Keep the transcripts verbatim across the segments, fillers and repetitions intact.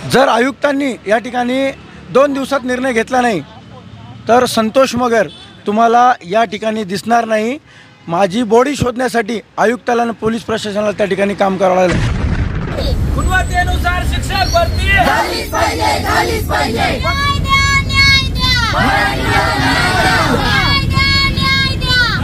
जर आयुक्तांनी या ठिकाणी दोन दिवसात निर्णय घेतला नाही तर संतोष मगर तुम्हाला या ठिकाणी दिसणार नाही। माझी बॉडी शोधण्यासाठी आयुक्ताला आणि पोलीस प्रशासनाला त्या ठिकाणी काम करावं लागलं। गुणवत्तेनुसार शिक्षक भरती झालीच पाहिजे, झालीच पाहिजे। न्याय द्या, न्याय द्या, न्याय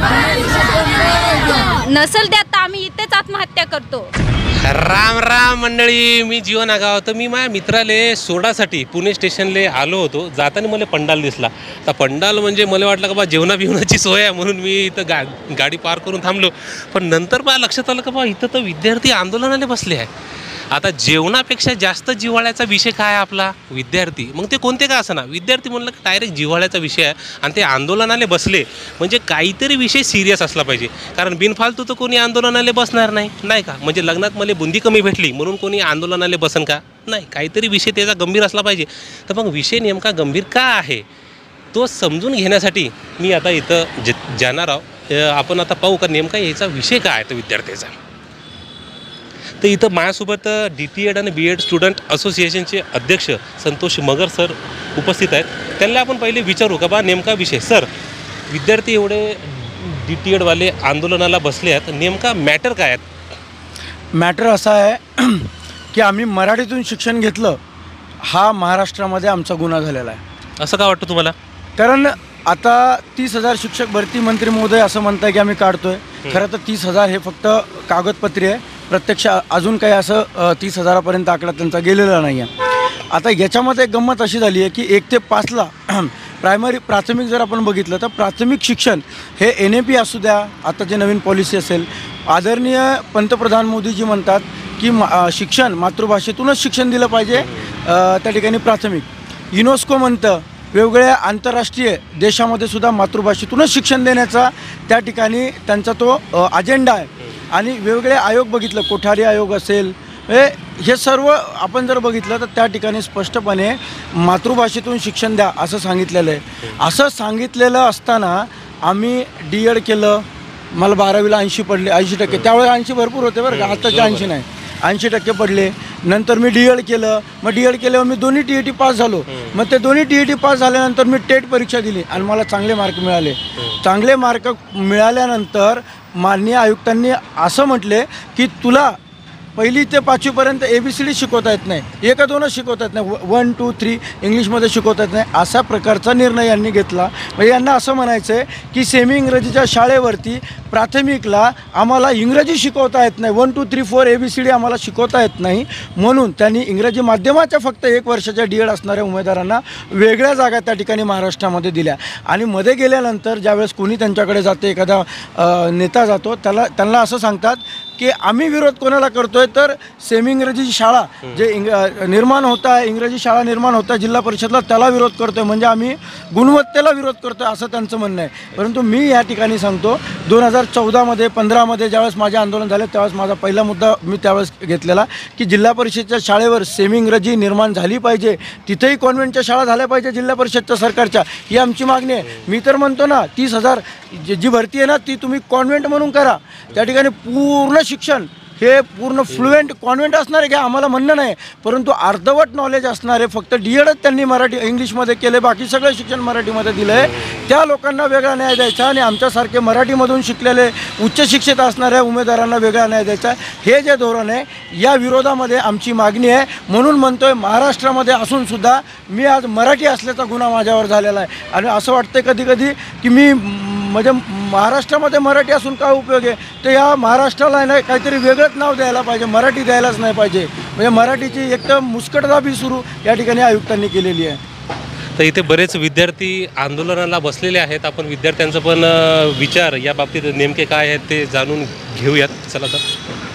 द्या। नसल द्या तर आम्ही इथेच आत्महत्या करतो। राम राम मंडळी, मी जीवन आगाव। तर मी माझ्या मित्राले सोडासाठी पुणे स्टेशनले आलो होतो। जाताना मला पंडाल दिसला। तर पंडाल म्हणजे मला वाटलं का बा जेवणा बिवणाची सोय आहे म्हणून मी इथं गा गाडी पार करून थांबलो। पण नंतर मला लक्षात आलं का बा इथं तर विद्यार्थी आंदोलनाला बसले आहे। आता जेवणापेक्षा जास्त जिव्हाळ्याचा विषय काय आहे आपला? विद्यार्थी। मग ते कोणते का असना, विद्यार्थी म्हणलं की डायरेक्ट जिव्हाळ्याचा विषय आहे आणि ते आंदोलनाला बसले म्हणजे काहीतरी विषय सिरियस असला पाहिजे। कारण बिनफालतू तर कोणी आंदोलनाला बसणार नाही, नाही का? म्हणजे लग्नात मला बुंदी कमी भेटली म्हणून कोणी आंदोलनाला बसन का? नाही, काहीतरी विषय त्याचा गंभीर असला पाहिजे। तर मग विषय नेमका गंभीर का आहे तो समजून घेण्यासाठी मी आता इथं ज जाणार आहोत। आपण आता पाहू का नेमका याचा विषय काय आहे तो विद्यार्थ्याचा। तर इथं माझ्यासोबत डी टी एड आणि बी एड स्टुडंट असोसिएशनचे अध्यक्ष संतोष मगर सर उपस्थित आहेत। त्यांना आपण पहिले विचारू का बा नेमका विषय। सर, विद्यार्थी एवढे डी टी एडवाले आंदोलनाला बसले आहेत, नेमका मॅटर काय आहेत? मॅटर असा आहे की आम्ही मराठीतून शिक्षण घेतलं हा महाराष्ट्रामध्ये आमचा गुन्हा झालेला आहे। असं का वाटतं तुम्हाला? कारण आता तीस हजार शिक्षक भरती मंत्री महोदय असं म्हणताय की आम्ही काढतोय। खरं तर तीस हजार हे फक्त कागदपत्री आहे, प्रत्यक्ष अजून काही असं तीस हजारापर्यंत आकडा त्यांचा गेलेला नाही आहे। आता याच्यामध्ये एक गंमत अशी झाली आहे की एक ते पाचला प्रायमरी प्राथमिक जर आपण बघितलं तर प्राथमिक शिक्षण हे एन ए पी असू द्या, आता जे नवीन पॉलिसी असेल, आदरणीय पंतप्रधान मोदीजी म्हणतात की मा शिक्षण मातृभाषेतूनच शिक्षण दिलं पाहिजे त्या ठिकाणी प्राथमिक। युनेस्को म्हणतं वेगवेगळ्या आंतरराष्ट्रीय देशामध्ये सुद्धा मातृभाषेतूनच शिक्षण देण्याचा त्या ठिकाणी त्यांचा तो अजेंडा आहे। आणि वेगवेगळे आयोग बघितलं, कोठारी आयोग असेल, हे सर्व आपण जर बघितलं तर त्या ठिकाणी स्पष्टपणे मातृभाषेतून शिक्षण द्या असं सांगितलेलं आहे। असं सांगितलेलं असताना आम्ही डी एड केलं, मला बारावीला ऐंशी पडले, ऐंशी टक्के त्यावेळेस ऐंशी भरपूर होते बरं का, आत्ताचे ऐंशी नाही, ऐंशी टक्के पडले। नंतर मी डी एड केलं, मग डी एड केल्यावर मी दोन्ही टी ई टी पास झालो। मग ते दोन्ही टी ई टी पास झाल्यानंतर मी टेट परीक्षा दिली आणि मला चांगले मार्क मिळाले। चांगले मार्क मिळाल्यानंतर माननीय आयुक्तांनी असं म्हटले की तुला पहिली ते पाचवीपर्यंत ए बी सी डी शिकवता येत नाही, एका दोनच शिकवता येत नाही, वन टू थ्री इंग्लिशमध्ये शिकवता येत नाही, अशा प्रकारचा निर्णय यांनी घेतला। म्हणजे यांना असं म्हणायचं आहे की सेमी इंग्रजीच्या शाळेवरती प्राथमिकला आम्हाला इंग्रजी शिकवता येत नाही, one two three four A B C D आम्हाला शिकवता येत नाही, म्हणून त्यांनी इंग्रजी माध्यमाच्या फक्त एक वर्षाच्या डी एड असणाऱ्या उमेदवारांना वेगळ्या जागा त्या ठिकाणी महाराष्ट्रामध्ये दिल्या। आणि मध्ये गेल्यानंतर ज्यावेळेस कोणी त्यांच्याकडे जाते, एखादा नेता जातो, त्याला त्यांना असं सांगतात की आम्ही विरोध कोणाला करतोय तर सेमी इंग्रजी शाळा जे इंग निर्माण होत आहे, इंग्रजी शाळा निर्माण होत आहे जिल्हा परिषदला, त्याला विरोध करतोय, म्हणजे आम्ही गुणवत्तेला विरोध करतोय असं त्यांचं म्हणणं आहे। परंतु मी या ठिकाणी सांगतो दोन हजार चौदामध्ये पंधरामध्ये ज्यावेळेस माझे आंदोलन झाले त्यावेळेस माझा पहिला मुद्दा मी त्यावेळेस घेतलेला की जिल्हा परिषदच्या शाळेवर सेमी इंग्रजी निर्माण झाली पाहिजे, तिथेही कॉन्व्हेंटच्या शाळा झाल्या पाहिजे जिल्हा परिषदच्या सरकारच्या, ही आमची मागणी आहे। मी तर म्हणतो ना तीस हजार जी भरती आहे ना ती तुम्ही कॉन्व्हेंट म्हणून करा, त्या ठिकाणी पूर्ण शिक्षण हे पूर्ण फ्लुएंट कॉन्व्हेंट असणारे घ्या, आम्हाला म्हणणं नाही, परंतु अर्धवट नॉलेज असणारे फक्त डी एडच त्यांनी मराठी इंग्लिशमध्ये केले, बाकी सगळं शिक्षण मराठीमध्ये दिलं आहे, त्या लोकांना वेगळा न्याय द्यायचा आणि आमच्यासारखे मराठीमधून शिकलेले उच्च शिक्षित असणाऱ्या उमेदवारांना वेगळा न्याय द्यायचा, हे जे धोरण आहे या विरोधामध्ये आमची मागणी आहे। म्हणून म्हणतोय महाराष्ट्रामध्ये असूनसुद्धा मी आज मराठी असल्याचा गुन्हा माझ्यावर झालेला आहे। आणि असं वाटतं कधी कधी की मी म्हणजे महाराष्ट्रामध्ये मराठी असून काय उपयोग आहे, तर या महाराष्ट्राला नाही काहीतरी वेगळंच नाव द्यायला पाहिजे, मराठी द्यायलाच नाही पाहिजे, म्हणजे मराठीची एकदम मुस्कटदाबी सुरू या ठिकाणी आयुक्तांनी केलेली आहे। तर इथे बरेच विद्यार्थी आंदोलनाला बसलेले आहेत, आपण विद्यार्थ्यांचं पण विचार या बाबतीत नेमके काय आहेत ते जाणून घेऊयात। चला तर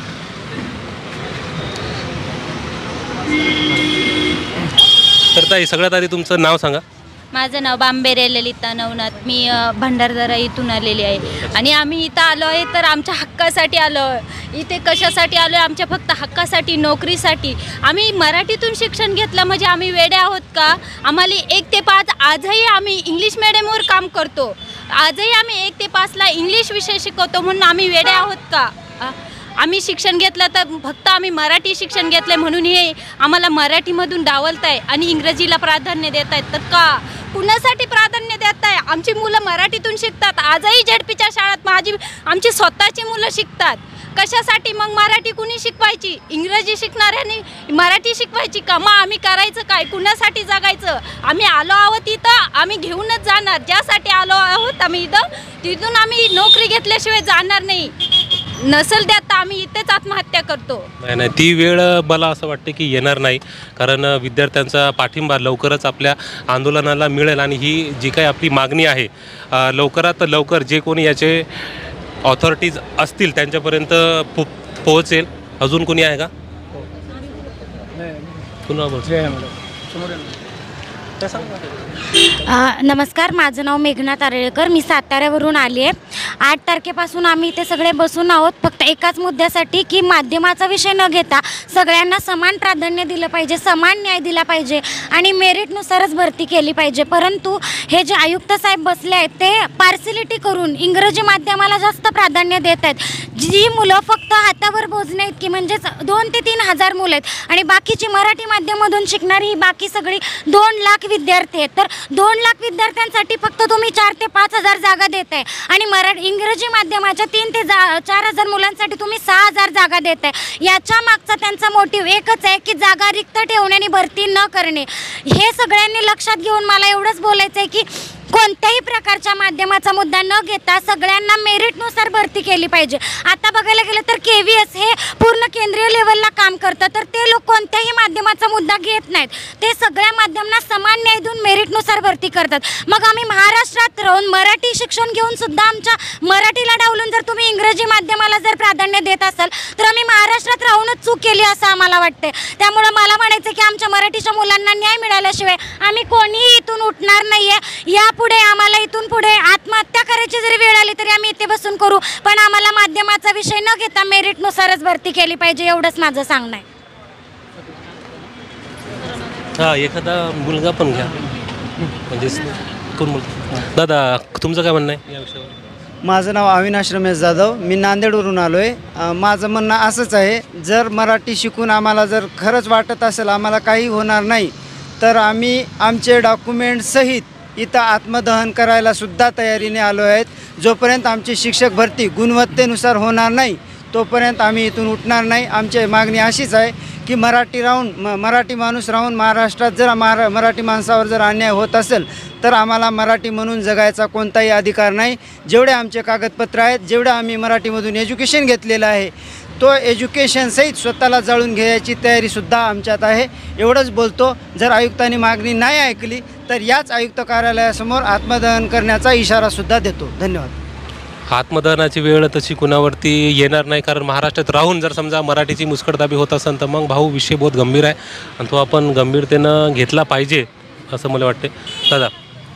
तर ताई सगळ्यात आधी तुमचं नाव सांगा। माझं नाव बांबेरे ललिता नवनाथ, मी भंडारदरा इथून आलेली आहे आणि आम्ही इथं आलो आहे तर आमच्या हक्कासाठी आलो आहे। इथे कशासाठी आलो आहे? आमच्या फक्त हक्कासाठी, नोकरीसाठी। आम्ही मराठीतून शिक्षण घेतलं म्हणजे आम्ही वेडे आहोत का? आम्हाला एक ते पाच आजही आम्ही इंग्लिश मिडियमवर काम करतो, आजही आम्ही एक ते पाचला इंग्लिश विषय शिकवतो, म्हणून आम्ही वेडे आहोत का? आम्ही शिक्षण घेतलं तर फक्त आम्ही मराठी शिक्षण घेतलं म्हणून हे आम्हाला मराठीमधून डावलत आहे आणि इंग्रजीला प्राधान्य देत आहेत. तर का कुणासाठी प्राधान्य देत आहे? आमची मुलं मराठीतून शिकतात. आजही झेडपीच्या शाळेत माझी आमची स्वतःची मुलं शिकतात. कशासाठी मग मराठी कुणी शिकवायची? इंग्रजी शिकणाऱ्यांनी मराठी शिकवायची का? मग आम्ही करायचं काय? कुणासाठी जगायचं? आम्ही आलो आहोत इथं, आम्ही घेऊनच जाणार. ज्यासाठी आलो आहोत आम्ही इथं, तिथून आम्ही नोकरी घेतल्याशिवाय जाणार नाही. नसेल द्यात तर आम्ही इथेच आत्महत्या करतो. नाही नाही ती वेळ मला असं वाटते की येणार नाही, कारण विद्यार्थ्यांचा पाठिंबा लवकरच आपल्या आंदोलनाला मिळेल आणि ही जी काही आपली मागणी आहे लवकरात लवकर जे कोणी याचे ऑथॉरिटीज असतील त्यांच्यापर्यंत पो पोहोचेल. अजून कोणी आहे का? पुन्हा बोल. नमस्कार, माझं नाव मेघना तारेळकर, मी साताऱ्यावरून आली आहे. आठ तारखेपासून आम्ही इथे सगळे बसून आहोत फक्त एकाच मुद्द्यासाठी की माध्यमाचा विषय न घेता सगळ्यांना समान प्राधान्य दिलं पाहिजे, समान न्याय दिला पाहिजे आणि मेरिटनुसारच भरती केली पाहिजे. परंतु हे जे आयुक्त साहेब बसले आहेत ते पार्सिलिटी करून इंग्रजी माध्यमाला जास्त प्राधान्य देत आहेत. जी मुलं फक्त हातावर बोजणे इतकी म्हणजेच दोन ते तीन हजार मुलं आहेत आणि बाकीची मराठी माध्यमामधून शिकणारी ही बाकी सगळी दोन लाख विद्यार्थी आहेत. तर दोन लाख विद्यार्थ्यांसाठी फक्त तुम्ही चार ते पाच हजार जागा देत आहे आणि मराठी इंग्रजी माध्यमाच्या तीन ते जा चार हजार मुलांसाठी तुम्ही सहा हजार जागा देत आहे. याच्या मागचा त्यांचा मोटिव्ह एकच आहे की जागा रिक्त ठेवण्याने भरती न करणे. हे सगळ्यांनी लक्षात घेऊन मला एवढंच बोलायचं आहे की कोणत्याही प्रकारच्या माध्यमाचा मुद्दा न घेता सगळ्यांना मेरिटनुसार भरती केली पाहिजे. आता बघायला गेलं तर के व्ही एस हे पूर्ण केंद्रीय लेवलला काम करतं, तर ते लोक कोणत्याही माध्यमाचा मुद्दा घेत नाहीत. ते सगळ्या माध्यमांना समान न्याय देऊन मेरिटनुसार भरती करतात. मग आम्ही महाराष्ट्रात राहून मराठी शिक्षण घेऊन सुद्धा आमच्या मराठीला डावलून जर तुम्ही इंग्रजी माध्यमाला जर प्राधान्य देत असाल तर आम्ही महाराष्ट्रात राहूनच चूक केली असं आम्हाला वाटते. त्यामुळे मला म्हणायचं की आमच्या मराठीच्या मुलांना न्याय मिळाल्याशिवाय आम्ही कोणीही इथून उठणार नाही आहे. या पुढे आम्हाला इथून पुढे आत्महत्या करायची जरी वेळ आली तरी आम्ही इथे बसून करू, पण आम्हाला माध्यमाचा विषय न घेता मेरिटनुसारच भरती केली पाहिजे, एवढंच माझं सांगणं आहे. हां, एखादा मुलगा पण घ्या, म्हणजे कोण मुलगा? दादा, तुमचं काय म्हणणं आहे या विषयावर? माझं नाव अविनाश रमेश जाधव, मी नांदेडवरून आलो आहे. माझं म्हणणं असंच आहे, जर मराठी शिकून आम्हाला जर खरंच वाटत असेल आम्हाला काही होणार नाही तर आम्ही आमचे डॉक्युमेंटसहित इथं आत्मदहन करायला सुद्धा तयारीने आलो आहेत. जोपर्यंत आमची शिक्षक भरती गुणवत्तेनुसार होणार नाही तोपर्यंत आम्ही इथून उठणार नाही. आमची मागणी अशीच आहे की मराठी राहून म मराठी माणूस राहून महाराष्ट्रात जर महारा मराठी माणसावर जर अन्याय होत असेल तर आम्हाला मराठी म्हणून जगायचा कोणताही अधिकार नाही. जेवढे आमचे कागदपत्र आहेत, जेवढं आम्ही मराठीमधून एज्युकेशन घेतलेलं आहे तो एज्युकेशनसहित स्वतःला जाळून घ्यायची तयारीसुद्धा आमच्यात आहे. एवढंच बोलतो. जर आयुक्तांनी मागणी नाही ऐकली तर याच आयुक्त कार्यालयासमोर आत्मदहन करण्याचा इशारासुद्धा देतो. धन्यवाद. आत्मदहनाची वेळ तशी कुणावरती येणार नाही, कारण महाराष्ट्रात राहून जर समजा मराठीची मुस्कटदाबी होत असेल तर मग भाऊ विषय बहुत गंभीर आहे आणि तो आपण गंभीरतेनं घेतला पाहिजे असं मला वाटते. दादा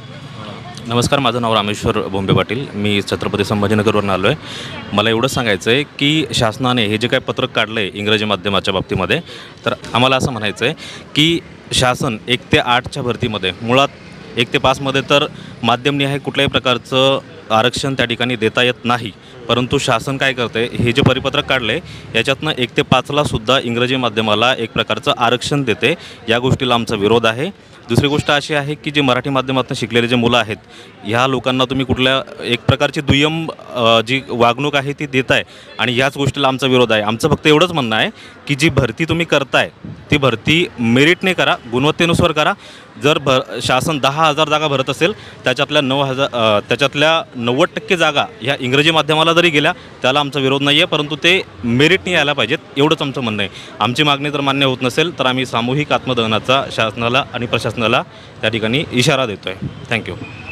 नमस्कार, माझं नाव रामेश्वर बोंबे पाटील, मी छत्रपती संभाजीनगरवरून आलो आहे. मला एवढंच सांगायचं आहे की शासनाने हे जे काही पत्रक काढलं आहे इंग्रजी माध्यमाच्या बाबतीमध्ये, तर आम्हाला असं म्हणायचं आहे की शासन एक ते आठच्या भरतीमध्ये मुळात एक ते पाचमध्ये तर माध्यमनिहाय कुठल्याही प्रकारचं आरक्षण त्या ठिकाणी देता येत नाही. परंतु शासन काय करते, हे जे परिपत्रक काढले याच्यातनं एक ते पाचला सुद्धा इंग्रजी माध्यमाला एक प्रकारचं आरक्षण देते. या गोष्टीला आमचा विरोध आहे. दुसरी गोष्ट अशी आहे की जे मराठी माध्यमातून शिकलेले जे मुलं आहेत ह्या लोकांना तुम्ही कुठल्या एक प्रकारची दुय्यम जी वागणूक आहे ती देत आहे आणि ह्याच गोष्टीला आमचा विरोध आहे. आमचं फक्त एवढंच म्हणणं आहे की जी भरती तुम्ही करताय ती भरती मेरिटने करा, गुणवत्तेनुसार करा. जर भ शासन दहा हजार जागा भरत असेल त्याच्यातल्या नऊ हजार त्याच्यातल्या नव्वद टक्के जागा ह्या इंग्रजी माध्यमाला जरी गेल्या त्याला आमचा विरोध नाही आहे, परंतु ते मेरिटने यायला पाहिजेत, एवढंच आमचं म्हणणं आहे. आमची मागणी जर मान्य होत नसेल तर आम्ही सामूहिक आत्मदहनाचा शासनाला आणि प्रशासनाला त्या ठिकाणी इशारा देतो आहे. थँक्यू.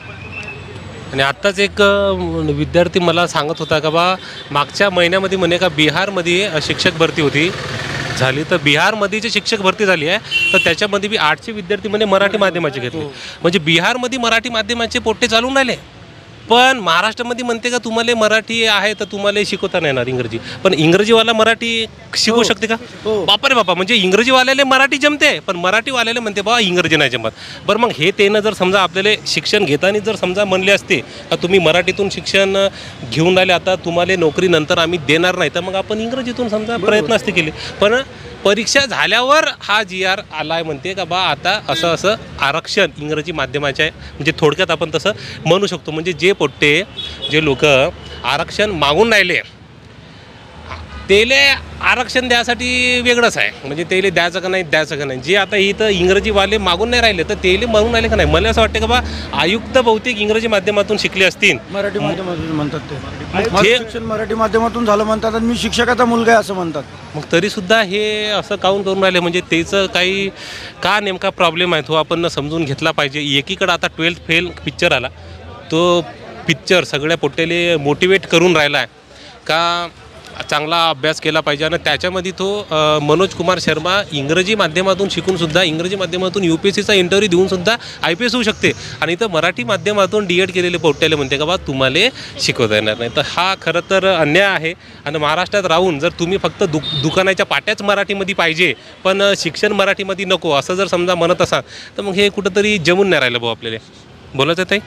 आणि आत्ताच एक विद्यार्थी मला सांगत होता का बा मागच्या महिन्यामध्ये म्हणे का बिहारमध्ये शिक्षक भरती होती झाली, तर बिहारमध्ये जे शिक्षक भरती झाली आहे तर त्याच्यामध्ये बी आठशे विद्यार्थी म्हणे मराठी माध्यमाचे घेतले. म्हणजे बिहारमध्ये मराठी माध्यमाचे पोट्टे चालून राहिले. पण महाराष्ट्रामध्ये म्हणते का तुम्हाला मराठी आहे तर तुम्हाला शिकवता नाही येणार इंग्रजी, पण इंग्रजीवाला मराठी शिकवू शकते का? बापा रे बापा, म्हणजे इंग्रजीवाल्याला मराठी जमते पण मराठीवाल्याला म्हणते बाबा इंग्रजी नाही जमत. बरं मग हे त्यानं जर समजा आपल्याला शिक्षण घेताना जर समजा म्हणले असते का तुम्ही मराठीतून शिक्षण घेऊन राहिले, आता तुम्हाला नोकरी नंतर आम्ही देणार नाही, तर मग आपण इंग्रजीतून समजा प्रयत्न असते केले. पण परीक्षा झाल्यावर हा जी आर आला आहे म्हणते का बा आता असं असं आरक्षण इंग्रजी माध्यमाच्या आहे, म्हणजे थोडक्यात आपण तसं म्हणू शकतो. म्हणजे जे पोट्टे जे लोक आरक्षण मागून राहिले तेले आरक्षण द्यासाठी वेगळंच आहे, म्हणजे तेले द्यायचं का नाही द्यायचं का नाही. जे आता इथं इंग्रजीवाले मागून नाही राहिले तर तेले म्हणून राहिले का नाही. मला असं वाटतं का बा आयुक्त बहुतेक इंग्रजी माध्यमातून शिकले असतील, मराठी माध्यमातून म्हणतात ते. मग माझं जे- शिक्षण मराठी माध्यमातून झालं म्हणतात आणि मी शिक्षकाचा मुलगा आहे असं म्हणतात. मग तरीसुद्धा हे असं काऊन करून राहिले, म्हणजे त्याचं काही का नेमका प्रॉब्लेम आहे तो आपण समजून घेतला पाहिजे. एकीकडं आता ट्वेल्थ फेल पिक्चर आला, तो पिक्चर सगळ्या पोट्याले मोटिवेट करून राहिला आहे का चांगला अभ्यास केला पाहिजे. आणि त्याच्यामध्ये तो अ, मनोज कुमार शर्मा इंग्रजी माध्यमातून शिकूनसुद्धा इंग्रजी माध्यमातून यू पी एस सीचा इंटरव्ह्यू देऊनसुद्धा आय पी एस होऊ शकते, आणि इथं मराठी माध्यमातून डी एड केलेले पोट्याले म्हणते का बा तुम्हाला शिकवता येणार नाही. तर हा खरं तर अन्याय आहे. आणि महाराष्ट्रात राहून जर तुम्ही फक्त दु दुकानाच्या पाट्याच मराठीमध्ये पाहिजे पण शिक्षण मराठीमध्ये नको असं जर समजा म्हणत असाल तर मग हे कुठंतरी जमून नाही राहिलं भाऊ आपल्याला. बोलायचं ताई?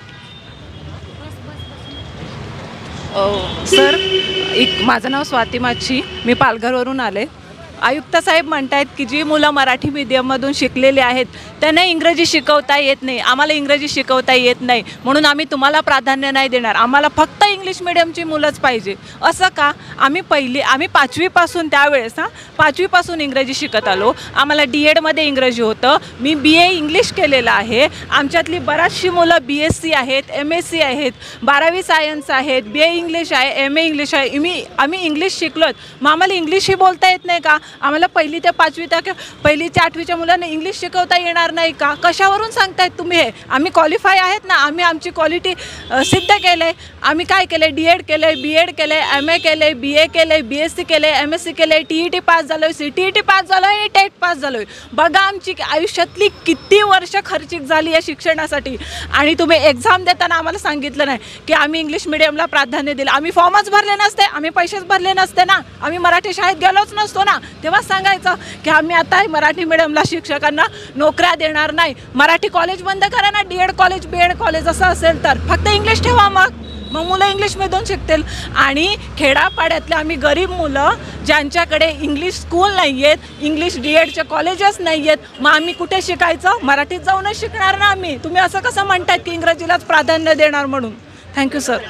सर, एक माझं नाव स्वाती माची, मी पालघरवरून आले. आयुक्त साहेब म्हणतायत की जी मुलं मराठी मीडियममधून शिकलेली आहेत त्यांना इंग्रजी शिकवता येत नाही, आम्हाला इंग्रजी शिकवता येत नाही म्हणून आम्ही तुम्हाला प्राधान्य नाही देणार, आम्हाला फक्त इंग्लिश मिडियमची मुलंच पाहिजे. असं का? आम्ही पहिली आम्ही पाचवीपासून त्यावेळेस हां पाचवीपासून इंग्रजी शिकत आलो. आम्हाला डी एडमध्ये इंग्रजी होतं. मी बी ए इंग्लिश केलेलं आहे. आमच्यातली बराचशी मुलं बी एस सी आहेत, एम एस सी आहेत, बारावी सायन्स आहेत, बी ए इंग्लिश आहे, एम ए इंग्लिश आहे. मी आम्ही इंग्लिश शिकलोत, मग आम्हाला इंग्लिशही बोलता येत नाही का? आम्हाला पहिली ते पाचवी त्या पहिली ते आठवीच्या मुलांना इंग्लिश शिकवता येणार नाही का? कशावरून सांगतायत तुम्ही हे? आम्ही क्वालिफाय आहेत ना, आम्ही आमची क्वालिटी सिद्ध केलं आहे. आम्ही काय केलं आहे? डी एड केलं आहे, बी एड केलं आहे, एम ए केलं आहे, बी ए केलं आहे, बी एस सी केलं आहे, एम एस सी केलं आहे, टी ई टी पास झालो आहे, C T E T pass झालो आहे, टेट पास झालो आहे. बघा आमची आयुष्यातली किती वर्ष खर्चिक झाली या शिक्षणासाठी, आणि तुम्ही एक्झाम देताना आम्हाला सांगितलं नाही की आम्ही इंग्लिश मिडियमला प्राधान्य दिलं. आम्ही फॉर्मच भरले नसते, आम्ही पैसेच भरले नसते ना, आम्ही मराठी शाळेत गेलोच नसतो ना, तेव्हा सांगायचं की आम्ही आता मराठी मिडियमला शिक्षकांना नोकऱ्या देणार नाही. मराठी कॉलेज बंद करा ना, D Ed college, B Ed college असं असेल तर फक्त इंग्लिश ठेवा, मग मग मुलं इंग्लिशमधून शिकतील. आणि खेडापाड्यातले आम्ही गरीब मुलं ज्यांच्याकडे इंग्लिश स्कूल नाही आहेत, इंग्लिश डी एडचे कॉलेजेस नाही आहेत, मग आम्ही कुठे शिकायचं? मराठीत जाऊनच शिकणार ना आम्ही. तुम्ही असं कसं म्हणतायत की इंग्रजीलाच प्राधान्य देणार म्हणून? Thank you sir.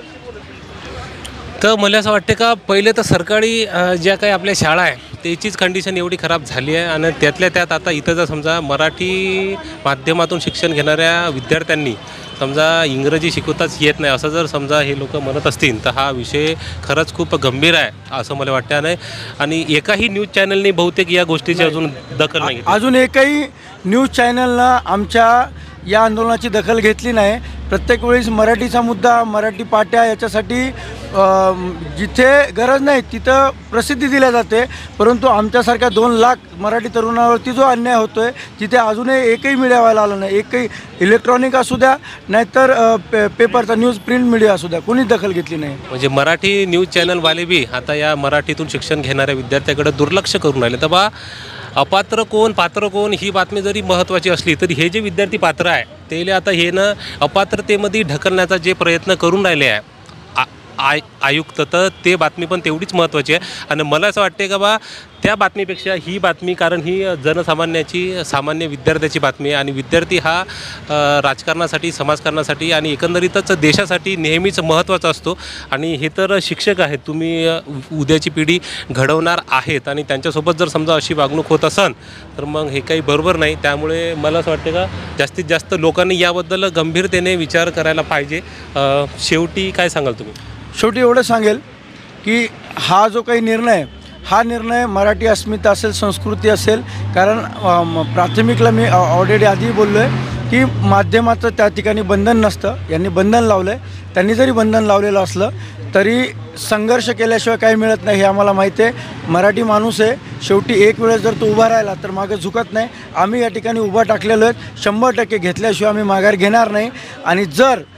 तर मला असं वाटते का पहिले तर सरकारी अ, ज्या काही आपल्या शाळा आहे त्याचीच कंडिशन एवढी खराब झाली आहे, आणि त्यातल्या त्यात आता इथं जर समजा मराठी माध्यमातून शिक्षण घेणाऱ्या विद्यार्थ्यांनी समजा इंग्रजी शिकवताच येत नाही असं जर समजा हे लोक म्हणत असतील तर हा विषय खरंच खूप गंभीर आहे असं मला वाटतं. नाही, आणि एकाही न्यूज चॅनलने बहुतेक या गोष्टीची अजून दखल नाही घेतली. अजून एकही न्यूज चॅनलनं आमच्या या आंदोलनाची दखल घेतली नाही. प्रत्येक वेळेस मराठीचा मुद्दा, मराठी पाट्या याच्यासाठी जिथे गरज नाही तिथं प्रसिद्धी दिल्या जाते, परंतु आमच्यासारख्या दोन लाख मराठी तरुणावरती जो अन्याय होतो आहे तिथे अजूनही एकही मीडियावाला आला नाही. एकही इलेक्ट्रॉनिक असू द्या नाहीतर पे पेपरचा न्यूज प्रिंट मीडिया असू द्या, कोणीच दखल घेतली नाही. म्हणजे मराठी न्यूज चॅनलवाले बी आता या मराठीतून शिक्षण घेणाऱ्या विद्यार्थ्याकडे दुर्लक्ष करून राहिले. तर बा अपात्र कोण पात्र कोण ही बातमी जरी महत्त्वाची असली तरी हे जे विद्यार्थी पात्र आहे त्याला आता हे ना अपात्रतेमध्ये ढकलण्याचा जे प्रयत्न करून राहिले आहे आय आयुक्त, तर ते बातमी पण तेवढीच महत्त्वाची आहे. आणि मला असं वाटते का बा त्या बातमीपेक्षा ही बातमी, कारण ही जनसामान्याची सामान्य विद्यार्थ्याची बातमी आहे, आणि विद्यार्थी हा राजकारणासाठी, समाजकारणासाठी आणि एकंदरीतच देशासाठी नेहमीच महत्त्वाचा असतो. आणि हे तर शिक्षक आहेत, तुम्ही उद्याची पिढी घडवणार आहेत, आणि त्यांच्यासोबत जर समजा अशी वागणूक होत असेल तर मग हे काही बरोबर नाही. त्यामुळे मला असं वाटतं का जास्तीत जास्त लोकांनी याबद्दल गंभीरतेने विचार करायला पाहिजे. शेवटी काय सांगाल तुम्ही? शेवटी एवढं सांगेल की हा जो काही निर्णय हा निर्णय मराठी अस्मिता असेल, संस्कृती असेल, कारण प्राथमिकला मी ऑलरेडी आधी बोललो आहे की माध्यमाचं त्या ठिकाणी बंधन नसतं. यांनी बंधन लावलं आहे. त्यांनी जरी बंधन लावलेलं असलं तरी संघर्ष केल्याशिवाय काही मिळत नाही हे आम्हाला माहिती आहे. मराठी माणूस आहे, शेवटी एक वेळेस जर तो उभा राहिला तर मागे झुकत नाही. आम्ही या ठिकाणी उभा टाकलेलो आहेत, शंभर टक्के घेतल्याशिवाय आम्ही माघार घेणार नाही. आणि जर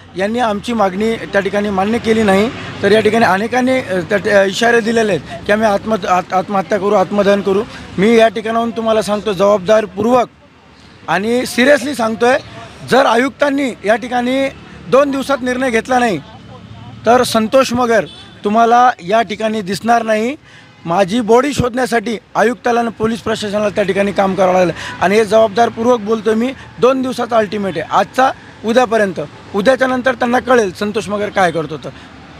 यांनी आमची मागणी त्या ठिकाणी मान्य केली नाही. तर या ठिकाणी अनेकांनी अ, त्या त्या इशारे दिलेले आहेत की आम्ही आत्म आत आत्महत्या करू, आत्मदहन करू. मी या ठिकाणाहून तुम्हाला सांगतो जबाबदारपूर्वक आणि सिरियसली सांगतो आहे, जर आयुक्तांनी या ठिकाणी दोन दिवसात निर्णय घेतला नाही तर संतोष मगर तुम्हाला या ठिकाणी दिसणार नाही. माझी बॉडी शोधण्यासाठी आयुक्ताला आणि पोलीस प्रशासनाला त्या ठिकाणी काम करावं लागलं आणि हे जबाबदारपूर्वक बोलतो मी. दोन दिवसाचा अल्टिमेट आहे, आजचा उद्यापर्यंत. उद्याच्या नंतर त्यांना कळेल संतोष मगर काय करतो. तर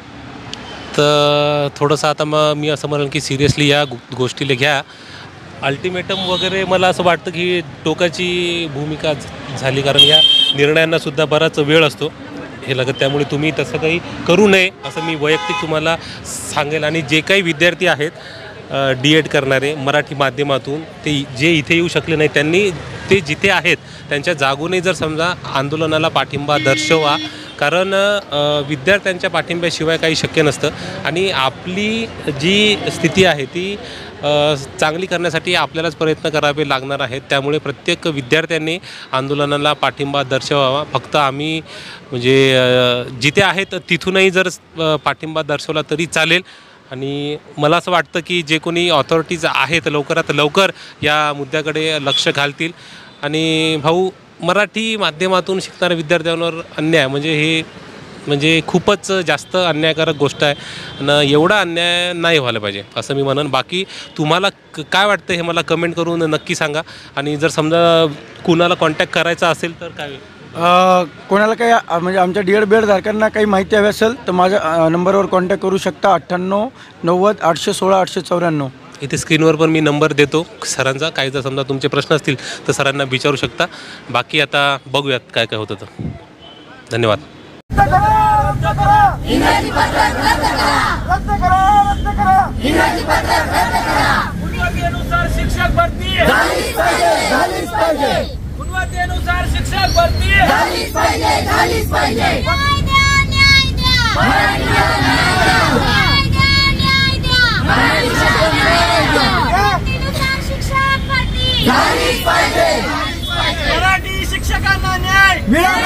तर थोडंसं आता मग मी असं म्हणेन की सिरियसली या गो गोष्टीला घ्या. अल्टिमेटम वगैरे मला असं वाटतं की टोकाची भूमिका झ- झाली, कारण या निर्णयांनासुद्धा बराच वेळ असतो हे लागत. त्यामुळे तुम्ही तसं काही करू नये असं मी वैयक्तिक तुम्हाला सांगेल. आणि जे काही विद्यार्थी आहेत डी एड करणारे मराठी माध्यमातून, ते जे इथे येऊ शकले नाही त्यांनी ते जिथे आहेत त्यांच्या जागूनही जर समजा आंदोलनाला पाठिंबा दर्शवा, कारण अ, विद्यार्थ्यांच्या पाठिंब्याशिवाय काही शक्य नसतं. आणि आपली जी स्थिती आहे ती अ, चांगली करण्यासाठी आपल्यालाच प्रयत्न करावे लागणार आहेत. त्यामुळे प्रत्येक विद्यार्थ्यांनी आंदोलनाला पाठिंबा दर्शवावा. फक्त आम्ही म्हणजे अ, जिथे आहेत तिथूनही जर अ, पाठिंबा दर्शवला तरी चालेल. आणि मला असं वाटतं की जे कोणी ऑथॉरिटीज आहेत लवकरात लवकर या मुद्द्याकडे लक्ष घालतील. आणि भाऊ, मराठी माध्यमातून शिकणाऱ्या विद्यार्थ्यांवर अन्याय म्हणजे हे म्हणजे खूपच जास्त अन्यायकारक गोष्ट आहे आणि एवढा अन्याय नाही व्हायला पाहिजे असं मी म्हणेन. बाकी तुम्हाला क काय वाटतं हे मला कमेंट करून नक्की सांगा. आणि जर समजा कुणाला कॉन्टॅक्ट करायचा असेल तर काय? अ, कोणाला काही अ, म्हणजे आमच्या डी एड बेड धारकांना काही माहिती हवी असेल तर माझ्या अ, नंबरवर कॉन्टॅक्ट करू शकता. अठ्ठ्याण्णव नव्वद आठशे सोळा आठशे चौऱ्याण्णव. इथे स्क्रीनवर पण मी नंबर देतो सरांचा. काही जर समजा तुमचे प्रश्न असतील तर सरांना विचारू शकता. बाकी आता बघूयात काय काय होतं. तर धन्यवाद. गुणवत्तेनुसार शिक्षक भरती झालीच पाहिजे, झालीच पाहिजे. गुणवत्तेनुसार शिक्षक भरती झालीच पाहिजे, झालीच पाहिजे. न्याय द्या, न्याय द्या. मराठी न्याय द्या. न्याय द्या, न्याय द्या. मराठी न्याय द्या. गुणवत्तेनुसार शिक्षक भरती झालीच पाहिजे. मराठी शिक्षकांना न्याय मिळाला